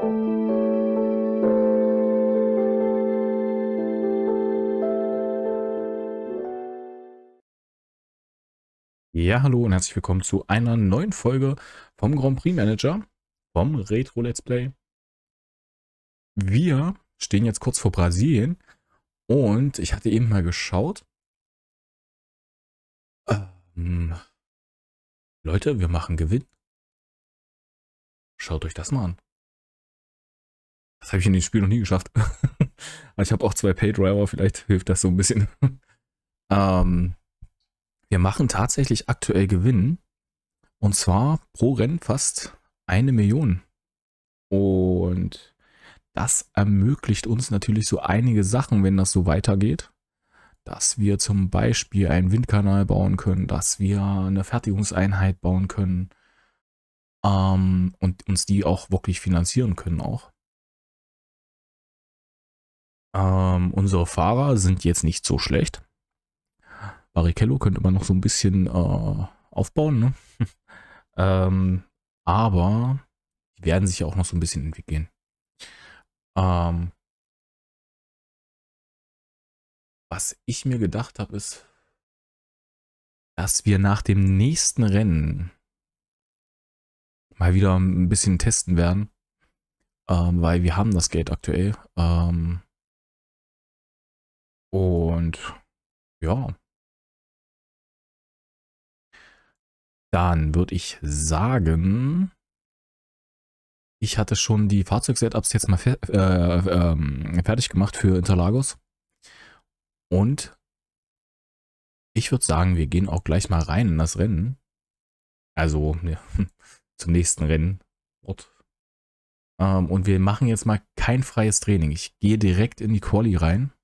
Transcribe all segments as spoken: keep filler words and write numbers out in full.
Ja, hallo und herzlich willkommen zu einer neuen Folge vom Grand Prix Manager, vom Retro Let's Play. Wir stehen jetzt kurz vor Brasilien und ich hatte eben mal geschaut. Ähm, Leute, wir machen Gewinn. Schaut euch das mal an. Das habe ich in dem Spiel noch nie geschafft. Aber ich habe auch zwei Paydriver, vielleicht hilft das so ein bisschen. ähm, Wir machen tatsächlich aktuell Gewinn. Und zwar pro Rennen fast eine Million. Und das ermöglicht uns natürlich so einige Sachen, wenn das so weitergeht. Dass wir zum Beispiel einen Windkanal bauen können, dass wir eine Fertigungseinheit bauen können ähm, und uns die auch wirklich finanzieren können auch. Ähm, unsere Fahrer sind jetzt nicht so schlecht. Barrichello könnte man noch so ein bisschen äh, aufbauen, ne? ähm, aber die werden sich ja auch noch so ein bisschen entwickeln. Ähm, Was ich mir gedacht habe, ist, dass wir nach dem nächsten Rennen mal wieder ein bisschen testen werden, ähm, weil wir haben das Geld aktuell. Ähm, und ja, dann würde ich sagen, ich hatte schon die Fahrzeug-Setups jetzt mal fer äh, ähm, fertig gemacht für Interlagos. Und ich würde sagen, wir gehen auch gleich mal rein in das Rennen. Also ja, zum nächsten Rennen. Ähm, und wir machen jetzt mal kein freies Training. Ich gehe direkt in die Quali rein.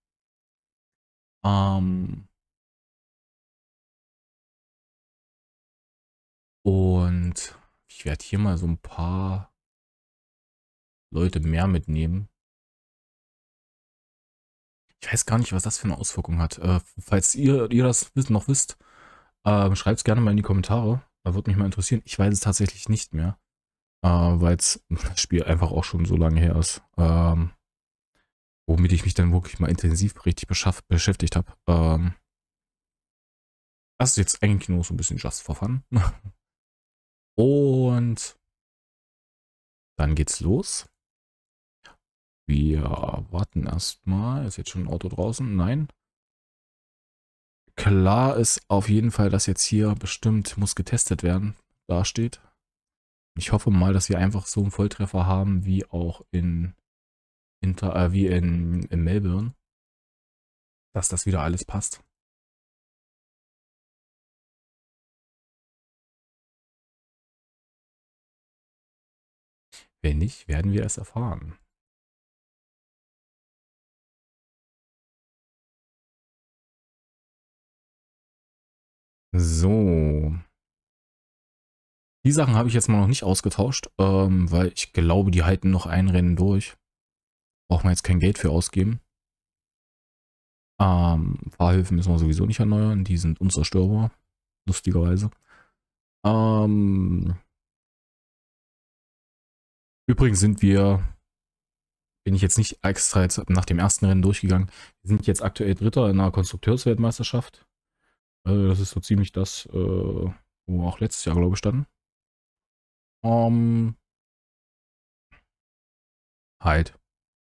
Ähm, und ich werde hier mal so ein paar Leute mehr mitnehmen. Ich weiß gar nicht, was das für eine Auswirkung hat. Äh, falls ihr, ihr das noch wisst, äh, schreibt es gerne mal in die Kommentare. Da würde mich mal interessieren. Ich weiß es tatsächlich nicht mehr, äh, weil das Spiel einfach auch schon so lange her ist. Ähm, womit ich mich dann wirklich mal intensiv richtig beschäftigt habe. Ähm, das ist jetzt eigentlich nur so ein bisschen just for fun. Und dann geht's los. Wir warten erstmal. Ist jetzt schon ein Auto draußen? Nein. Klar ist auf jeden Fall, dass jetzt hier bestimmt muss getestet werden, da steht. Ich hoffe mal, dass wir einfach so einen Volltreffer haben wie auch in, Inter, äh, wie in, in Melbourne, dass das wieder alles passt. Wenn nicht, werden wir es erfahren. So. Die Sachen habe ich jetzt mal noch nicht ausgetauscht, ähm, weil ich glaube, die halten noch ein Rennen durch. Braucht man jetzt kein Geld für ausgeben. Ähm, Fahrhilfen müssen wir sowieso nicht erneuern, die sind unzerstörbar, lustigerweise. Ähm, Übrigens sind wir, bin ich jetzt nicht extra jetzt nach dem ersten Rennen durchgegangen, wir sind jetzt aktuell Dritter in der Konstrukteursweltmeisterschaft. Äh, das ist so ziemlich das, äh, wo wir auch letztes Jahr, glaube ich, standen. Ähm, halt.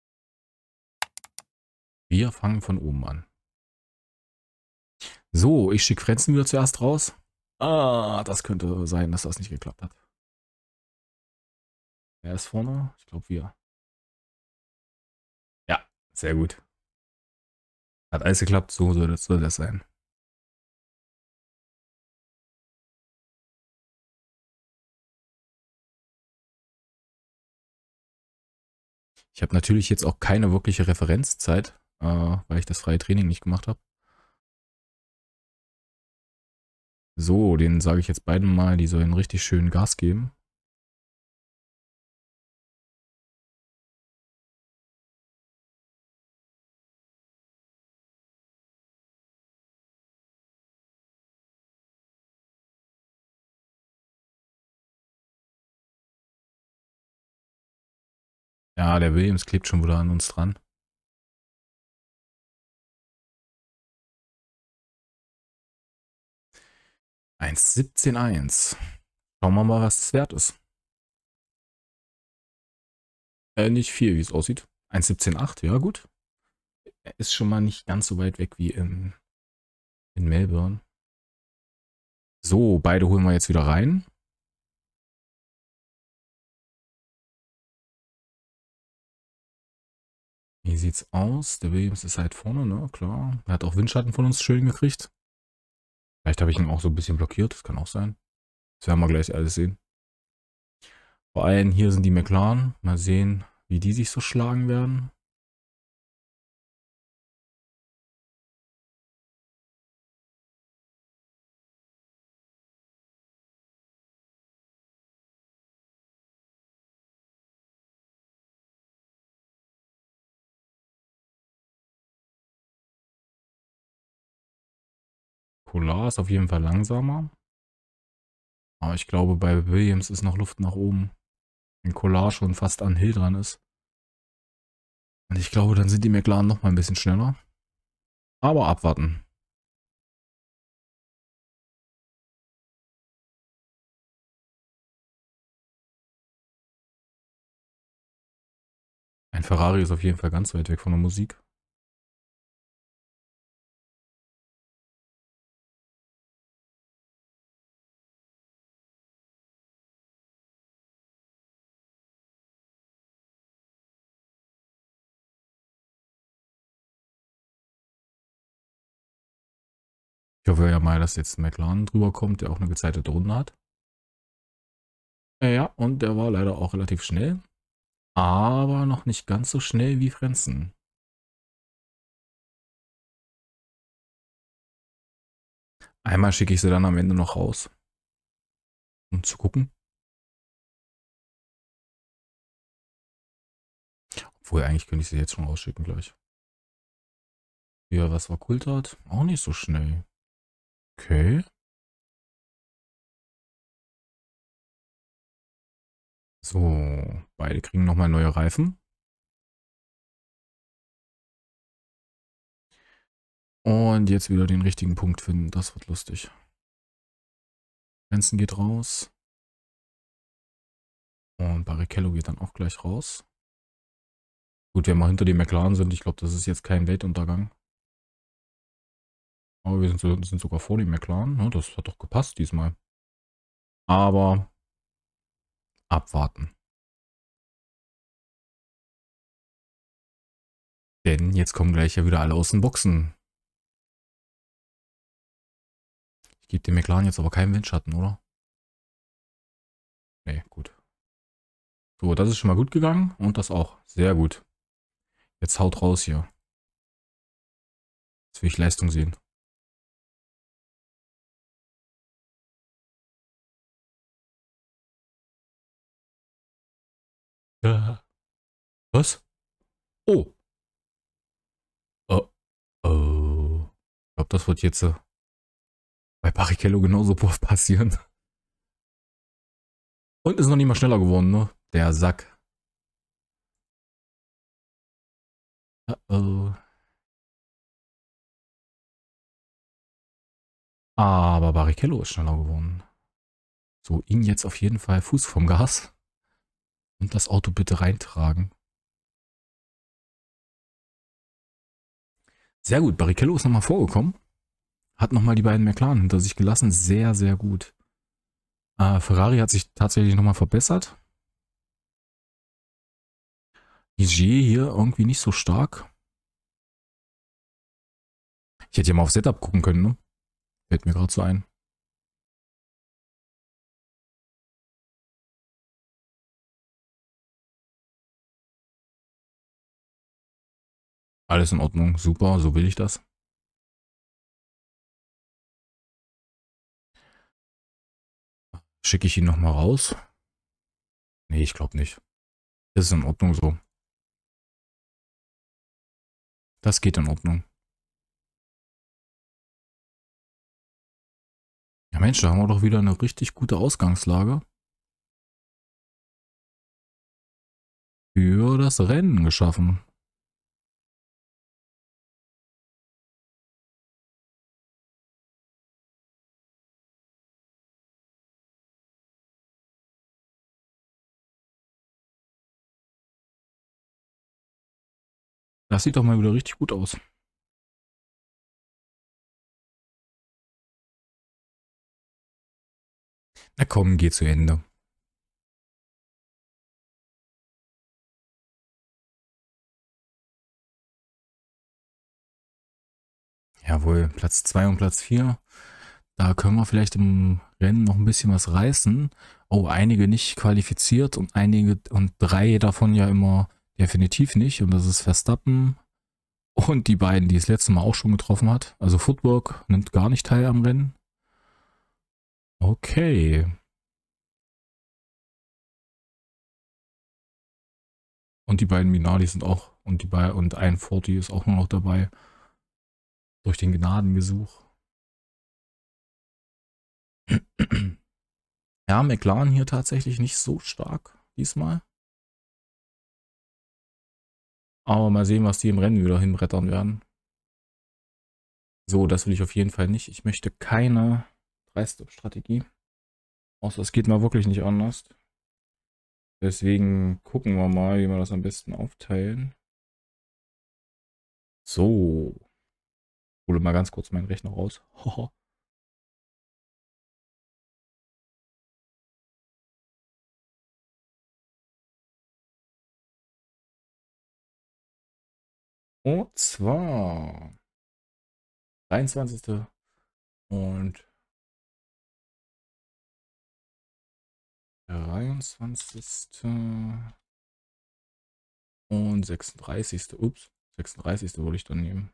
Wir fangen von oben an. So, ich schicke Frenzen wieder zuerst raus. Ah, das könnte sein, dass das nicht geklappt hat. Wer ist vorne? Ich glaube wir. Ja, sehr gut. Hat alles geklappt, so soll das, soll das sein. Ich habe natürlich jetzt auch keine wirkliche Referenzzeit, äh, weil ich das freie Training nicht gemacht habe. So, den sage ich jetzt beiden mal, die sollen richtig schön Gas geben. Ja, der Williams klebt schon wieder an uns dran. eins siebzehn eins. Schauen wir mal, was das wert ist. Äh, nicht viel, wie es aussieht. eins siebzehn acht, ja gut. Er ist schon mal nicht ganz so weit weg wie in, in Melbourne. So, beide holen wir jetzt wieder rein. Wie sieht's aus? Der Williams ist halt vorne, ne? Klar. Er hat auch Windschatten von uns schön gekriegt. Vielleicht habe ich ihn auch so ein bisschen blockiert. Das kann auch sein. Das werden wir gleich alles sehen. Vor allem hier sind die McLaren. Mal sehen, wie die sich so schlagen werden. Polar ist auf jeden Fall langsamer. Aber ich glaube, bei Williams ist noch Luft nach oben. Wenn Polar schon fast an Hill dran ist. Und ich glaube, dann sind die McLaren noch mal ein bisschen schneller. Aber abwarten. Ein Ferrari ist auf jeden Fall ganz weit weg von der Musik. Ich hoffe ja mal, dass jetzt ein McLaren drüber kommt, der auch eine gezeitete Runde hat. Ja, und der war leider auch relativ schnell. Aber noch nicht ganz so schnell wie Frenzen. Einmal schicke ich sie dann am Ende noch raus. Um zu gucken. Obwohl, eigentlich könnte ich sie jetzt schon rausschicken gleich. Ja, was war Coulthard? Auch nicht so schnell. Okay. So, beide kriegen nochmal neue Reifen. Und jetzt wieder den richtigen Punkt finden. Das wird lustig. Benson geht raus. Und Barrichello geht dann auch gleich raus. Gut, wenn wir hinter dem McLaren sind, ich glaube, das ist jetzt kein Weltuntergang. Aber wir sind, sind sogar vor dem McLaren. Ne? Das hat doch gepasst diesmal. Aber abwarten. Denn jetzt kommen gleich ja wieder alle aus den Boxen. Ich gebe dem McLaren jetzt aber keinen Windschatten, oder? Nee, gut. So, das ist schon mal gut gegangen. Und das auch. Sehr gut. Jetzt haut raus hier. Jetzt will ich Leistung sehen. Ja. Was? Oh. Oh. Oh. Ich glaube, das wird jetzt äh, bei Barrichello genauso passieren. Und ist noch nicht mal schneller geworden, ne? Der Sack. Uh oh. Aber Barrichello ist schneller geworden. So, ihn jetzt auf jeden Fall Fuß vom Gas. Und das Auto bitte reintragen. Sehr gut, Barrichello ist nochmal vorgekommen. Hat nochmal die beiden McLaren hinter sich gelassen. Sehr, sehr gut. Äh, Ferrari hat sich tatsächlich nochmal verbessert. Ligier hier irgendwie nicht so stark. Ich hätte ja mal auf Setup gucken können, ne? Fällt mir gerade so ein. Alles in Ordnung, super, so will ich das. Schicke ich ihn nochmal raus? Nee, ich glaube nicht. Das ist in Ordnung so. Das geht in Ordnung. Ja Mensch, da haben wir doch wieder eine richtig gute Ausgangslage. Für für das Rennen geschaffen. Das sieht doch mal wieder richtig gut aus. Na komm, geh zu Ende. Jawohl, Platz zwei und Platz vier. Da können wir vielleicht im Rennen noch ein bisschen was reißen. Oh, einige nicht qualifiziert und einige und drei davon ja immer definitiv nicht. Und das ist Verstappen und die beiden, die es letzte Mal auch schon getroffen hat. Also Footwork nimmt gar nicht teil am Rennen. Okay. Und die beiden Minardi sind auch, und die beiden, und ein vierzig ist auch nur noch dabei. Durch den Gnadengesuch. Ja, McLaren hier tatsächlich nicht so stark diesmal. Aber mal sehen, was die im Rennen wieder hinbrettern werden. So, das will ich auf jeden Fall nicht. Ich möchte keine Drei-Stop-Strategie. Außer es geht mal wirklich nicht anders. Deswegen gucken wir mal, wie wir das am besten aufteilen. So. Ich hole mal ganz kurz meinen Rechner raus. Und zwar dreiundzwanzigste und dreiundzwanzigste und sechsunddreißigste Ups, sechsunddreißigste würde ich dann nehmen.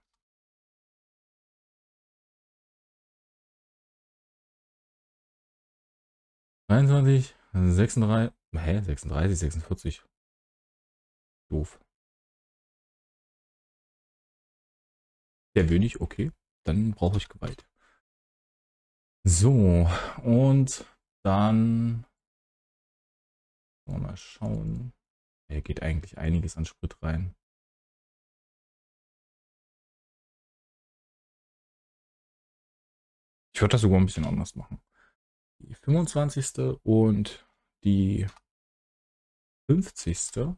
dreiundzwanzig, sechsunddreißig, hä, sechsunddreißig, sechsundvierzig. Doof. Der will nicht, okay. Dann brauche ich Gewalt. So, und dann mal schauen. Hier geht eigentlich einiges an Sprit rein. Ich würde das sogar ein bisschen anders machen. Die fünfundzwanzigste und die fünfzigste.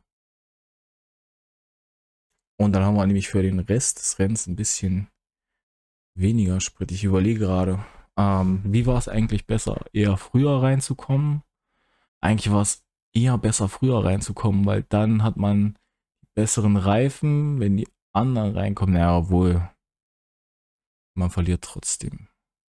Und dann haben wir nämlich für den Rest des Rennens ein bisschen weniger Sprit. Ich überlege gerade, ähm, wie war es eigentlich besser, eher früher reinzukommen? Eigentlich war es eher besser, früher reinzukommen, weil dann hat man besseren Reifen, wenn die anderen reinkommen. Naja, obwohl, man verliert trotzdem.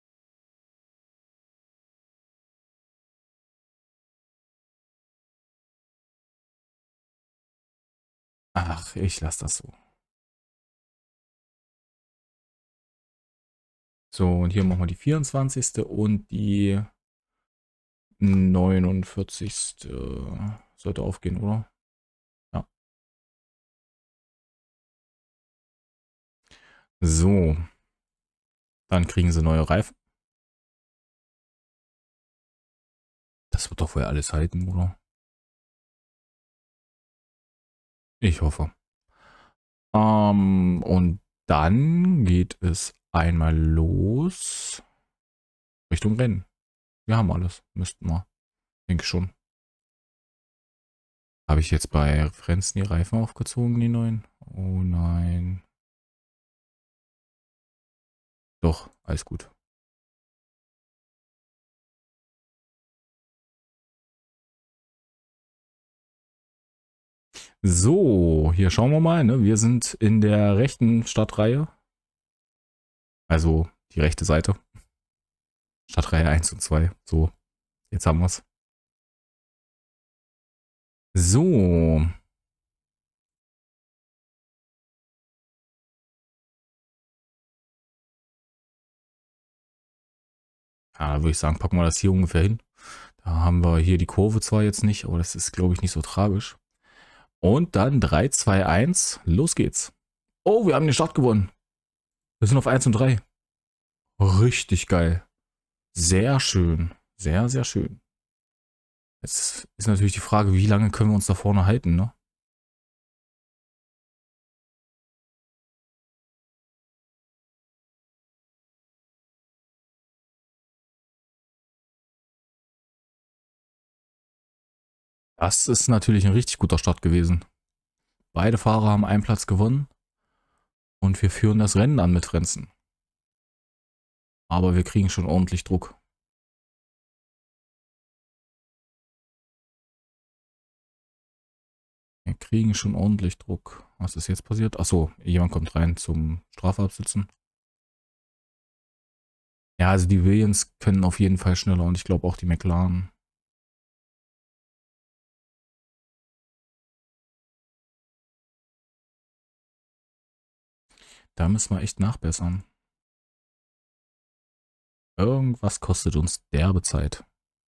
Ach, ich lasse das so. So, und hier machen wir die vierundzwanzigste und die neunundvierzigste sollte aufgehen, oder? Ja. So. Dann kriegen sie neue Reifen. Das wird doch wohl alles halten, oder? Ich hoffe. Ähm, und dann geht es einmal los Richtung Rennen. Wir haben alles. Müssten wir. Denke schon. Habe ich jetzt bei Referenzen die Reifen aufgezogen, die neuen? Oh nein. Doch, alles gut. So, hier schauen wir mal. Ne? Wir sind in der rechten Startreihe. Also die rechte Seite. Startreihe eins und zwei. So, jetzt haben wir es. So. Ja, würde ich sagen, packen wir das hier ungefähr hin. Da haben wir hier die Kurve zwar jetzt nicht, aber das ist, glaube ich, nicht so tragisch. Und dann drei, zwei, eins, los geht's. Oh, wir haben den Start gewonnen. Wir sind auf eins und drei. Richtig geil. Sehr schön. Sehr, sehr schön. Jetzt ist natürlich die Frage, wie lange können wir uns da vorne halten, ne? Das ist natürlich ein richtig guter Start gewesen. Beide Fahrer haben einen Platz gewonnen und wir führen das Rennen an mit Frenzen. Aber wir kriegen schon ordentlich Druck. Wir kriegen schon ordentlich Druck. Was ist jetzt passiert? Achso, jemand kommt rein zum Strafabsitzen. Ja, also die Williams können auf jeden Fall schneller und ich glaube auch die McLaren. Da müssen wir echt nachbessern. Irgendwas kostet uns derbe Zeit.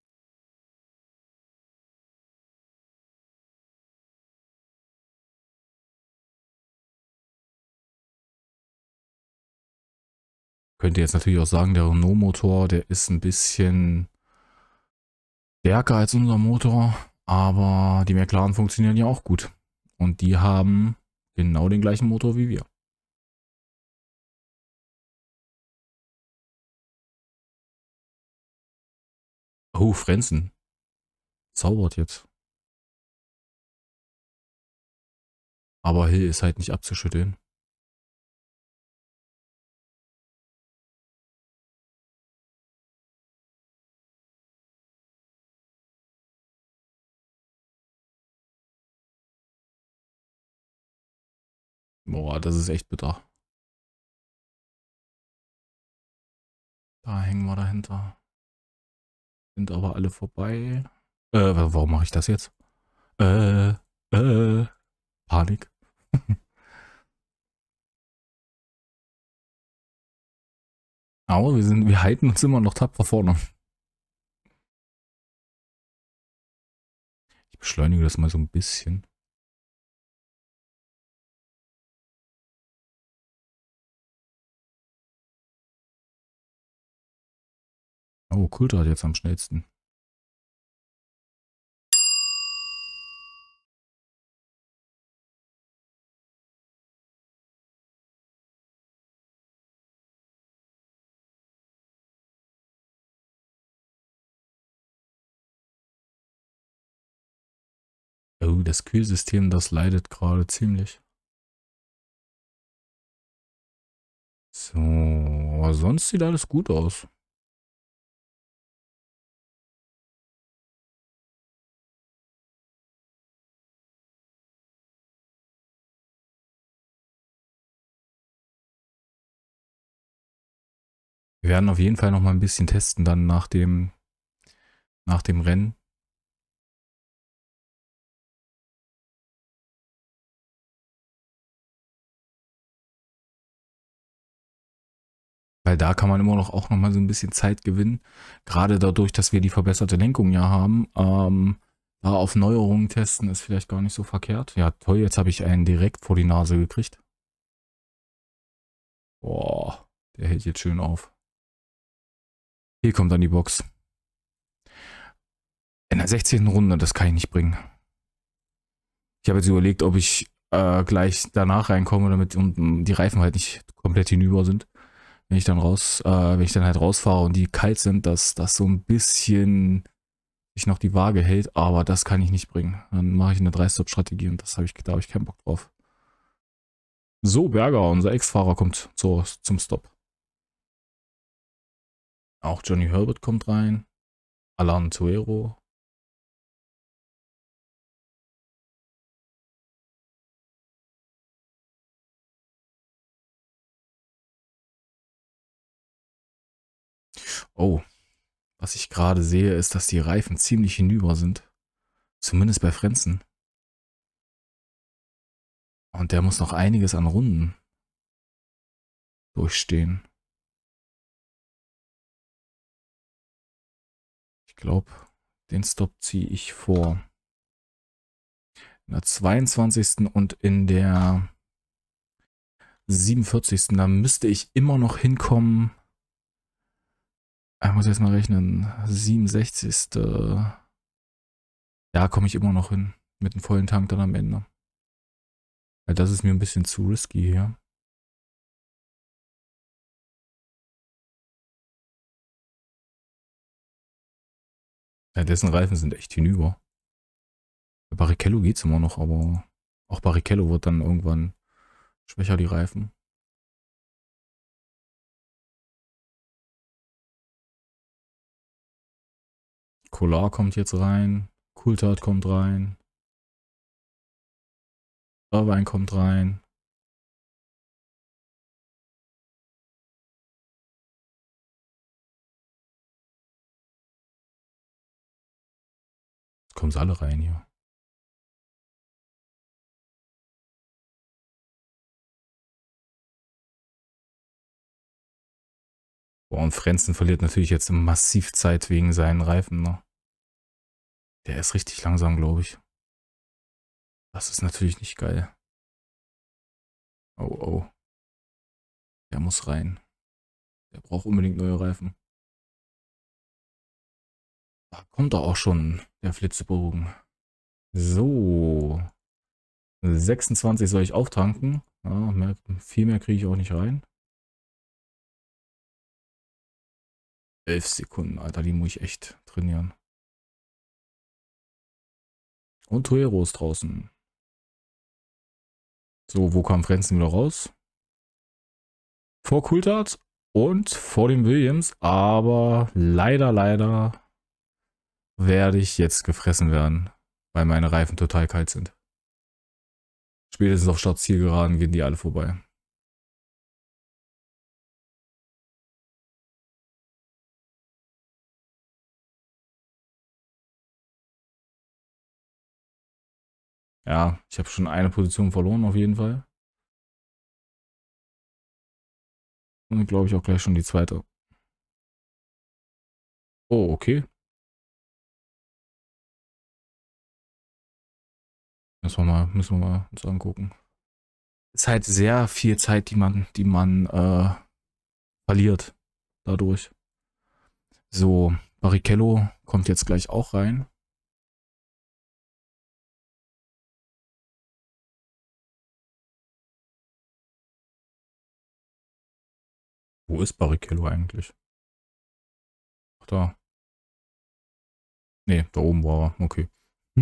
Könnte jetzt natürlich auch sagen, der Renault-Motor, der ist ein bisschen stärker als unser Motor, aber die McLaren funktionieren ja auch gut. Und die haben genau den gleichen Motor wie wir. Oh, Frenzen. Zaubert jetzt. Aber Hill ist halt nicht abzuschütteln. Boah, das ist echt bitter. Da hängen wir dahinter. Sind aber alle vorbei. Äh, warum mache ich das jetzt? Äh, äh, Panik. Aber wir sind, wir halten uns immer noch tapfer vorne. Ich beschleunige das mal so ein bisschen. Oh, Coulthard jetzt am schnellsten. Oh, das Kühlsystem, das leidet gerade ziemlich. So, aber sonst sieht alles gut aus. Wir werden auf jeden Fall noch mal ein bisschen testen dann nach dem, nach dem Rennen. Weil da kann man immer noch auch noch mal so ein bisschen Zeit gewinnen. Gerade dadurch, dass wir die verbesserte Lenkung ja haben. Ähm, da auf Neuerungen testen ist vielleicht gar nicht so verkehrt. Ja, toll, jetzt habe ich einen direkt vor die Nase gekriegt. Boah, der hält jetzt schön auf. Hier kommt dann die Box. In der sechzehnten Runde, das kann ich nicht bringen. Ich habe jetzt überlegt, ob ich äh, gleich danach reinkomme, damit unten die Reifen halt nicht komplett hinüber sind. Wenn ich dann raus, äh, wenn ich dann halt rausfahre und die kalt sind, dass das so ein bisschen sich noch die Waage hält, aber das kann ich nicht bringen. Dann mache ich eine drei-Stop-Strategie und das habe ich, da habe ich keinen Bock drauf. So, Berger, unser Ex-Fahrer kommt zur, zum Stop. Auch Johnny Herbert kommt rein. Alan Tuero. Oh, was ich gerade sehe, ist, dass die Reifen ziemlich hinüber sind. Zumindest bei Frenzen. Und der muss noch einiges an Runden durchstehen. Ich glaube, den Stop ziehe ich vor. In der zweiundzwanzigsten und in der siebenundvierzigsten Da müsste ich immer noch hinkommen. Ich muss jetzt mal rechnen. siebenundsechzigste Da komme ich immer noch hin. Mit einem vollen Tank dann am Ende. Weil das ist mir ein bisschen zu risky hier. Ja, dessen Reifen sind echt hinüber. Bei Barrichello geht es immer noch, aber auch Barrichello wird dann irgendwann schwächer, die Reifen. Kolar kommt jetzt rein. Coulthard kommt rein. Irvine kommt rein. Jetzt kommen sie alle rein hier. Boah, und Frenzen verliert natürlich jetzt massiv Zeit wegen seinen Reifen, ne? Der ist richtig langsam, glaube ich. Das ist natürlich nicht geil. Oh, oh. Der muss rein. Der braucht unbedingt neue Reifen. Da kommt doch auch schon der Flitzebogen. So. sechsundzwanzig soll ich auftanken. Ja, mehr, viel mehr kriege ich auch nicht rein. elf Sekunden, Alter, die muss ich echt trainieren. Und Tuero ist draußen. So, wo kam Frenzen wieder raus? Vor Coulthard und vor dem Williams. Aber leider, leider werde ich jetzt gefressen werden, weil meine Reifen total kalt sind. Spätestens auf Startzielgeraden gehen die alle vorbei. Ja, ich habe schon eine Position verloren auf jeden Fall. Und glaube ich auch gleich schon die zweite. Oh, okay. Müssen wir mal, müssen wir mal uns angucken. Ist halt sehr viel Zeit, die man, die man äh, verliert dadurch. So, Barrichello kommt jetzt gleich auch rein. Wo ist Barrichello eigentlich? Ach, da. Ne, da oben war er. Okay.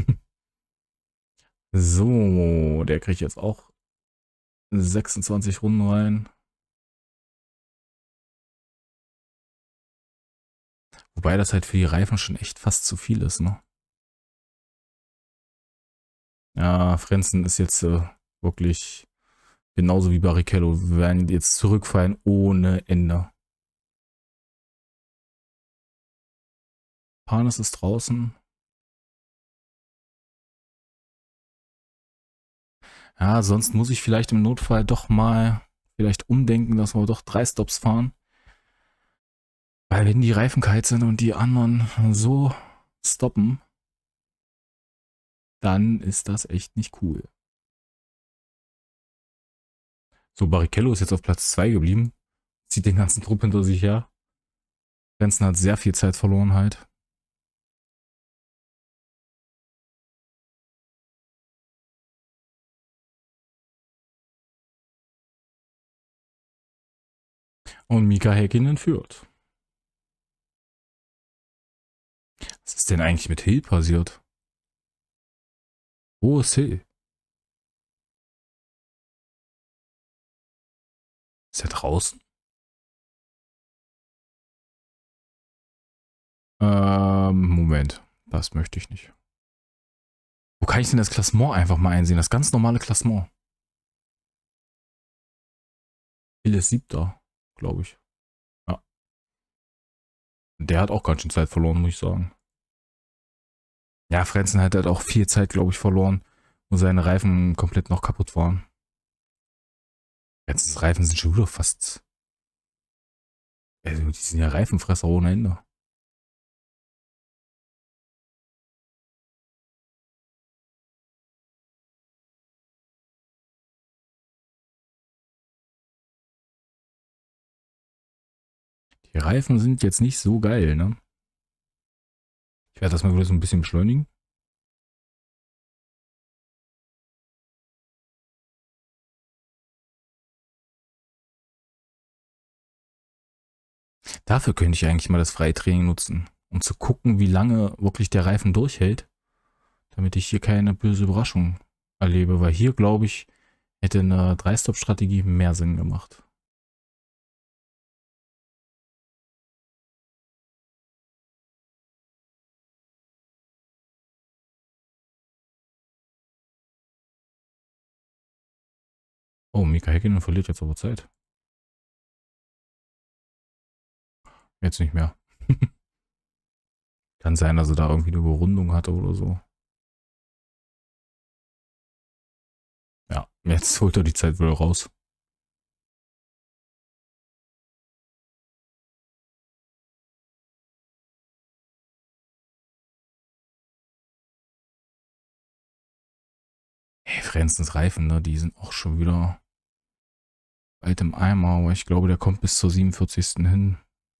So, der kriegt jetzt auch sechsundzwanzig Runden rein. Wobei das halt für die Reifen schon echt fast zu viel ist, ne? Ja, Frenzen ist jetzt äh, wirklich genauso wie Barrichello. Wir werden jetzt zurückfallen ohne Ende. Panis ist draußen. Ja, sonst muss ich vielleicht im Notfall doch mal vielleicht umdenken, dass wir doch drei Stops fahren. Weil wenn die Reifen kalt sind und die anderen so stoppen, dann ist das echt nicht cool. So, Barrichello ist jetzt auf Platz zwei geblieben. Zieht den ganzen Trupp hinter sich her. Frenzen hat sehr viel Zeit verloren halt. Und Mika Häkkinen führt. Was ist denn eigentlich mit Hill passiert? Wo ist Hill? Ist er draußen? Ähm, Moment. Das möchte ich nicht. Wo kann ich denn das Klassement einfach mal einsehen? Das ganz normale Klassement. Hill ist siebter, glaube ich. Ja. Der hat auch ganz schön Zeit verloren, muss ich sagen. Ja, Frenzen hat halt auch viel Zeit, glaube ich, verloren, wo seine Reifen komplett noch kaputt waren. Jetzt Reifen sind schon wieder fast. Also, die sind ja Reifenfresser ohne Ende. Die Reifen sind jetzt nicht so geil, ne? Ich werde das mal wieder so ein bisschen beschleunigen. Dafür könnte ich eigentlich mal das Freitraining nutzen, um zu gucken, wie lange wirklich der Reifen durchhält. Damit ich hier keine böse Überraschung erlebe, weil hier, glaube ich, hätte eine drei Stop Strategie mehr Sinn gemacht. Oh, Mika Häkkinen verliert jetzt aber Zeit. Jetzt nicht mehr. Kann sein, dass er da irgendwie eine Überrundung hatte oder so. Ja, jetzt holt er die Zeit wieder raus. Ey, Frenzens Reifen, ne, die sind auch schon wieder bald im Eimer, aber ich glaube, der kommt bis zur siebenundvierzigsten hin.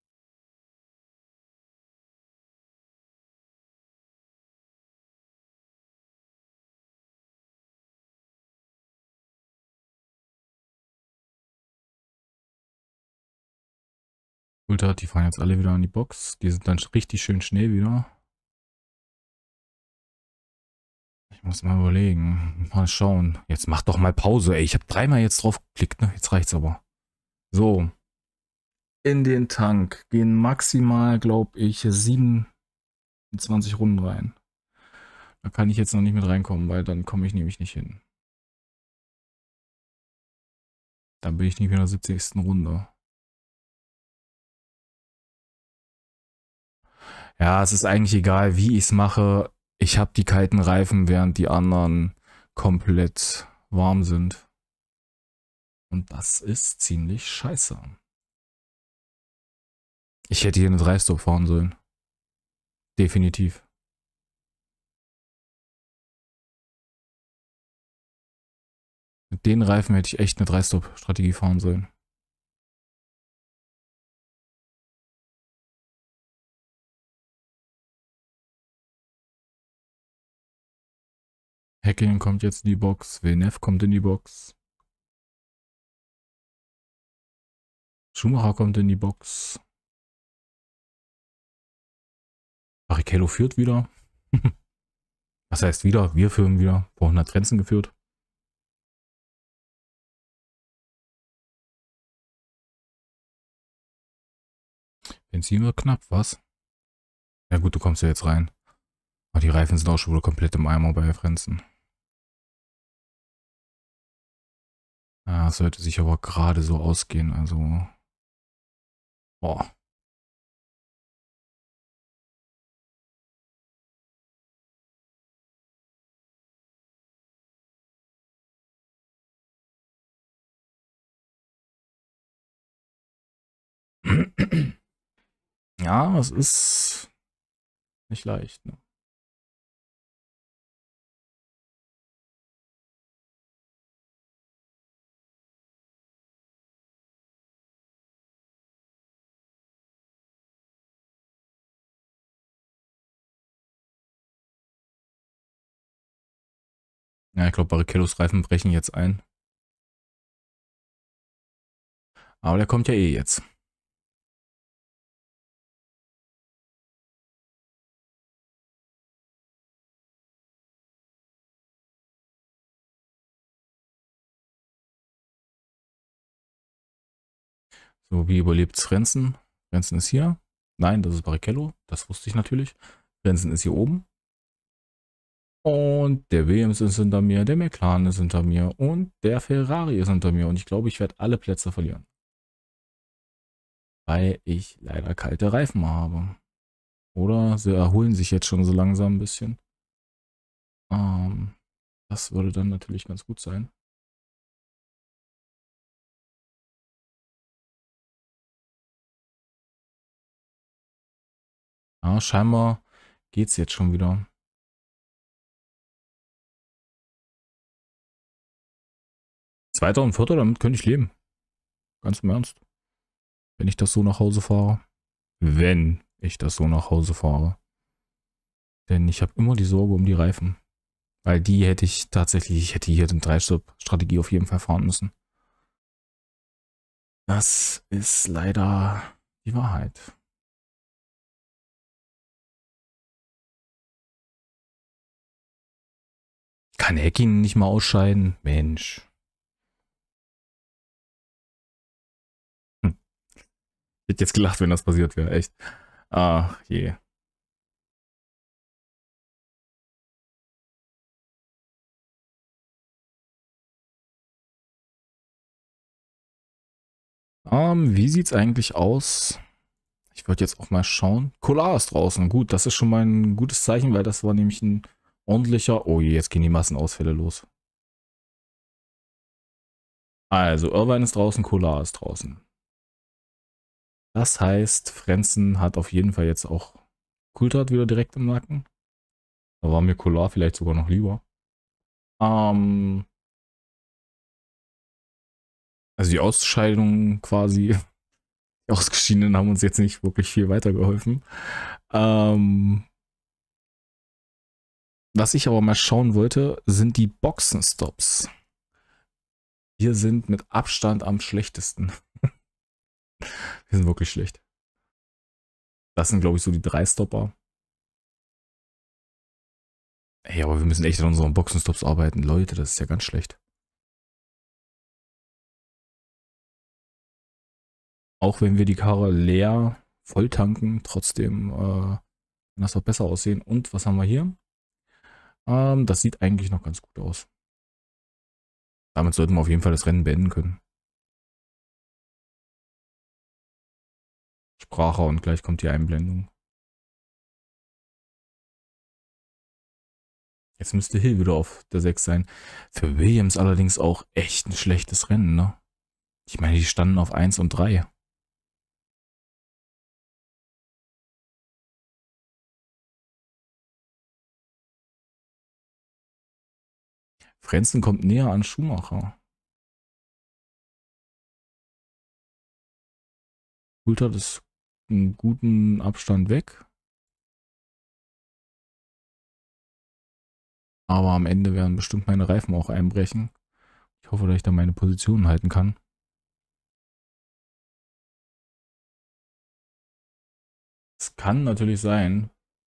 Ultra, die fahren jetzt alle wieder an die Box. Die sind dann richtig schön schnell wieder. Ich muss mal überlegen. Mal schauen. Jetzt mach doch mal Pause, ey. Ich habe dreimal jetzt drauf geklickt, ne? Jetzt reicht's aber. So. In den Tank gehen maximal, glaube ich, siebenundzwanzig Runden rein. Da kann ich jetzt noch nicht mit reinkommen, weil dann komme ich nämlich nicht hin. Dann bin ich nicht mehr in der siebzigsten Runde. Ja, es ist eigentlich egal, wie ich es mache. Ich habe die kalten Reifen, während die anderen komplett warm sind. Und das ist ziemlich scheiße. Ich hätte hier eine drei Stop fahren sollen. Definitiv. Mit den Reifen hätte ich echt eine drei Stop Strategie fahren sollen. Häkkinen kommt jetzt in die Box. Villeneuve kommt in die Box. Schumacher kommt in die Box. Barrichello führt wieder. Was heißt wieder? Wir führen wieder. Vorhin hat Frenzen geführt. Benzin wird knapp, was? Ja gut, du kommst ja jetzt rein. Aber die Reifen sind auch schon wieder komplett im Eimer bei Frenzen. Ja, es sollte sich aber gerade so ausgehen, also... Boah. Ja, es ist nicht leicht, ne? Ja, ich glaube, Barrichellos Reifen brechen jetzt ein. Aber der kommt ja eh jetzt. So, wie überlebt Frenzen? Frenzen ist hier. Nein, das ist Barrichello. Das wusste ich natürlich. Frenzen ist hier oben. Und der Williams ist hinter mir, der McLaren ist hinter mir und der Ferrari ist hinter mir. Und ich glaube, ich werde alle Plätze verlieren. Weil ich leider kalte Reifen habe. Oder sie erholen sich jetzt schon so langsam ein bisschen. Ähm, das würde dann natürlich ganz gut sein. Ja, scheinbar geht es jetzt schon wieder. Zweiter und Vierter, damit könnte ich leben. Ganz im Ernst. Wenn ich das so nach Hause fahre. Wenn ich das so nach Hause fahre. Denn ich habe immer die Sorge um die Reifen. Weil die hätte ich tatsächlich, ich hätte hier den Drei-Stop-Strategie auf jeden Fall fahren müssen. Das ist leider die Wahrheit. Kann Hacking nicht mal ausscheiden? Mensch. Hm. Ich hätte jetzt gelacht, wenn das passiert wäre, echt. Ach je. Ähm, wie sieht's eigentlich aus? Ich wollte jetzt auch mal schauen. Cola ist draußen. Gut, das ist schon mal ein gutes Zeichen, weil das war nämlich ein ordentlicher... Oh je, jetzt gehen die Massenausfälle los. Also, Irvine ist draußen, Cola ist draußen. Das heißt, Frenzen hat auf jeden Fall jetzt auch Kultat wieder direkt im Nacken. Da war mir Cola vielleicht sogar noch lieber. Ähm, also die Ausscheidungen quasi, die Ausgeschiedenen haben uns jetzt nicht wirklich viel weitergeholfen. Ähm, was ich aber mal schauen wollte, sind die Boxenstops. Wir sind mit Abstand am schlechtesten. Wir sind wirklich schlecht. Das sind, glaube ich, so die drei Stopper. Ey, aber wir müssen echt an unseren Boxenstops arbeiten. Leute, das ist ja ganz schlecht. Auch wenn wir die Karre leer voll tanken, trotzdem äh, kann das doch besser aussehen. Und was haben wir hier? Ähm, das sieht eigentlich noch ganz gut aus. Damit sollten wir auf jeden Fall das Rennen beenden können. Sprache und gleich kommt die Einblendung. Jetzt müsste Hill wieder auf der sechs sein. Für Williams allerdings auch echt ein schlechtes Rennen, ne? Ich meine, die standen auf eins und drei. Frenzen kommt näher an Schumacher. Coulthard ist einen guten Abstand weg. Aber am Ende werden bestimmt meine Reifen auch einbrechen. Ich hoffe, dass ich da meine Position halten kann. Es kann natürlich sein.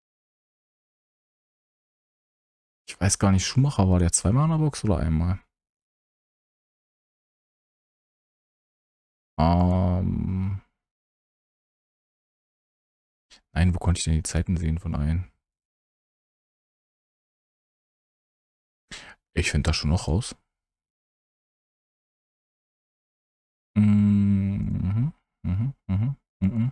Ich weiß gar nicht, Schumacher war der zweimal in der Box oder einmal? Ähm. Nein, wo konnte ich denn die Zeiten sehen von allen? Ich finde das schon noch raus. Mhm, mhm, mhm, mhm.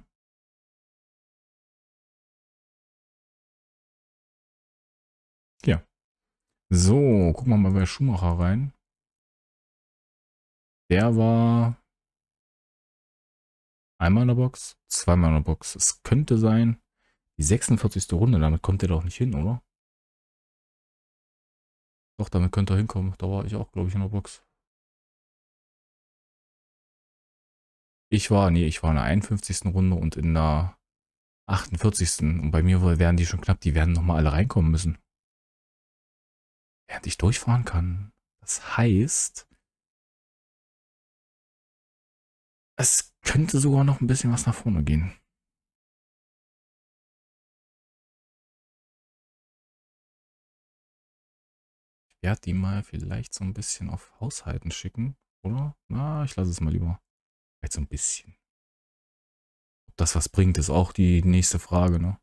Ja. So, gucken wir mal bei Schumacher rein. Der war einmal in der Box, zweimal in der Box. Es könnte sein, die sechsundvierzigste Runde, damit kommt er doch nicht hin, oder? Doch, damit könnte er hinkommen. Da war ich auch, glaube ich, in der Box. Ich war, nee, ich war in der einundfünfzigsten Runde und in der achtundvierzigsten Und bei mir wären die schon knapp, die werden nochmal alle reinkommen müssen. Während ich durchfahren kann. Das heißt, es könnte sogar noch ein bisschen was nach vorne gehen. Ich werde die mal vielleicht so ein bisschen auf Haushalten schicken, oder? Na, ich lasse es mal lieber. Vielleicht so ein bisschen. Ob das was bringt, ist auch die nächste Frage, ne?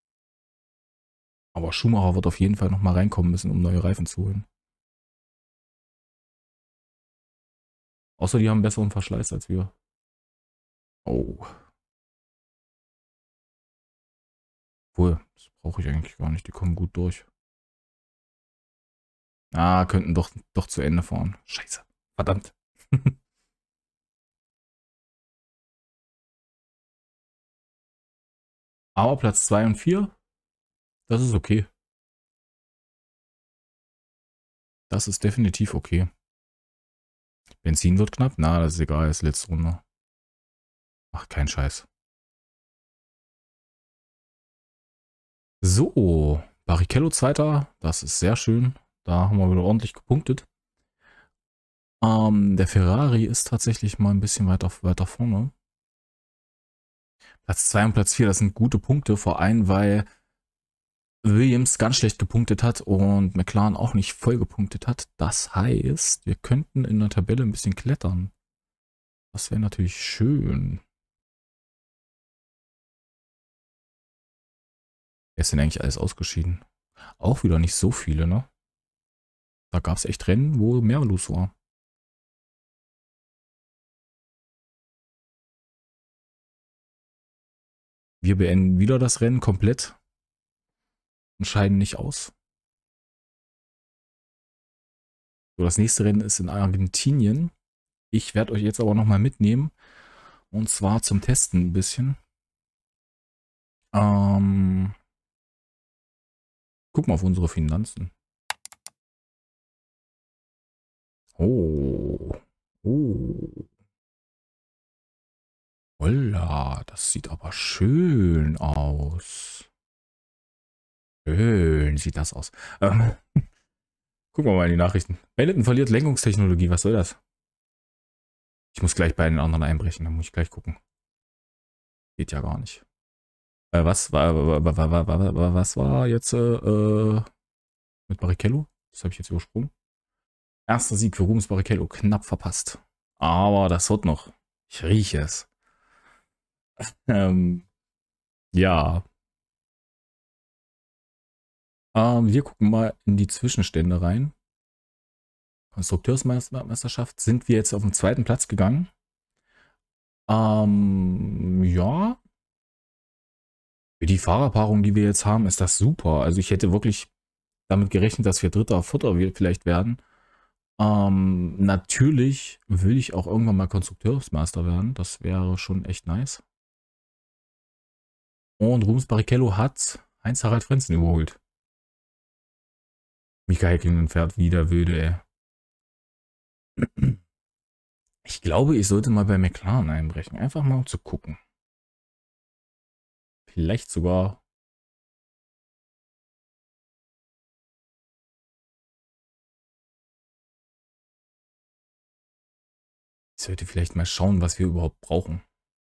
Aber Schumacher wird auf jeden Fall nochmal reinkommen müssen, um neue Reifen zu holen. Außer die haben besseren Verschleiß als wir. Oh. Obwohl, das brauche ich eigentlich gar nicht. Die kommen gut durch. Ah, könnten doch, doch zu Ende fahren. Scheiße. Verdammt. Aber Platz zwei und vier, das ist okay. Das ist definitiv okay. Benzin wird knapp? Na, das ist egal, das ist letzte Runde. Ach, kein Scheiß. So, Barrichello Zweiter, das ist sehr schön. Da haben wir wieder ordentlich gepunktet. Ähm, der Ferrari ist tatsächlich mal ein bisschen weiter, weiter vorne. Platz zwei und Platz vier, das sind gute Punkte, vor allem weil Williams ganz schlecht gepunktet hat und McLaren auch nicht voll gepunktet hat. Das heißt, wir könnten in der Tabelle ein bisschen klettern. Das wäre natürlich schön. Wer ist denn eigentlich alles ausgeschieden? Auch wieder nicht so viele, ne? Da gab es echt Rennen, wo mehr los war. Wir beenden wieder das Rennen komplett und scheiden nicht aus. So, das nächste Rennen ist in Argentinien. Ich werde euch jetzt aber nochmal mitnehmen. Und zwar zum Testen ein bisschen. Ähm, guck mal auf unsere Finanzen. Oh. Oh. Holla, das sieht aber schön aus. Schön sieht das aus. Ähm, gucken wir mal in die Nachrichten. Benetton verliert Lenkungstechnologie. Was soll das? Ich muss gleich bei den anderen einbrechen. Da muss ich gleich gucken. Geht ja gar nicht. Äh, was war, war, war, war, war, was war jetzt äh, mit Barrichello? Das habe ich jetzt übersprungen. Erster Sieg für Rubens Barrichello. Knapp verpasst. Aber das wird noch. Ich rieche es. ähm, ja. Ähm, wir gucken mal in die Zwischenstände rein. Konstrukteursmeisterschaft sind wir jetzt auf den zweiten Platz gegangen. Ähm, ja. Für die Fahrerpaarung, die wir jetzt haben, ist das super. Also ich hätte wirklich damit gerechnet, dass wir Dritter, Vierter vielleicht werden. Ähm, natürlich will ich auch irgendwann mal Konstrukteursmeister werden. Das wäre schon echt nice. Und Rubens Barrichello hat Heinz-Harald Frentzen überholt. Mika Häkkinen fährt wieder wilde, ey. Ich glaube, ich sollte mal bei McLaren einbrechen. Einfach mal um zu gucken. Vielleicht sogar. Ich sollte vielleicht mal schauen, was wir überhaupt brauchen.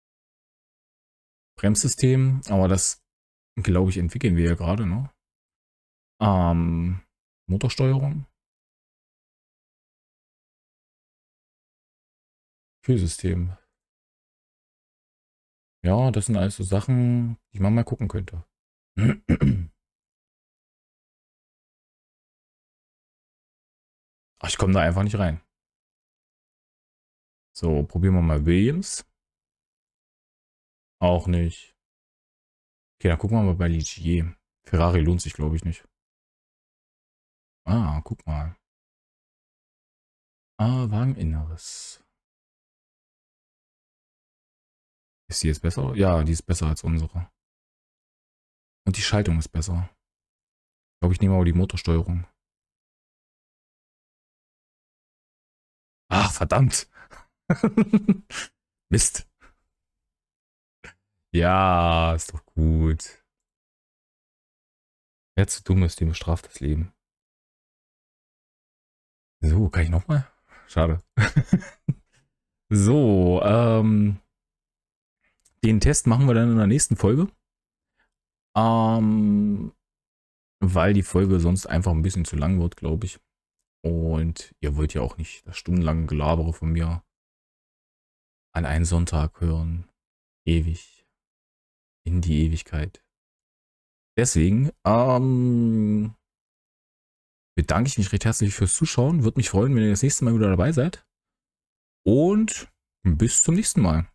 Bremssystem, aber das, glaube ich, entwickeln wir ja gerade, ne? Ähm, Motorsteuerung. Kühlsystem. Ja, das sind alles so Sachen, die man mal gucken könnte. Ach, ich komme da einfach nicht rein. So, probieren wir mal Williams. Auch nicht. Okay, dann gucken wir mal bei Ligier. Ferrari lohnt sich, glaube ich, nicht. Ah, guck mal. Ah, Wageninneres. Ist die jetzt besser? Ja, die ist besser als unsere. Und die Schaltung ist besser. Ich glaube, ich nehme aber die Motorsteuerung. Ach, verdammt. Mist. Ja, ist doch gut. Wer zu dumm ist, dem bestraft das Leben. So, kann ich nochmal? Schade. So, ähm, den Test machen wir dann in der nächsten Folge. Ähm, weil die Folge sonst einfach ein bisschen zu lang wird, glaube ich. Und ihr wollt ja auch nicht das stundenlange Gelabere von mir an einen Sonntag hören. Ewig. In die Ewigkeit. Deswegen, ähm, bedanke ich mich recht herzlich fürs Zuschauen. Würde mich freuen, wenn ihr das nächste Mal wieder dabei seid. Und bis zum nächsten Mal.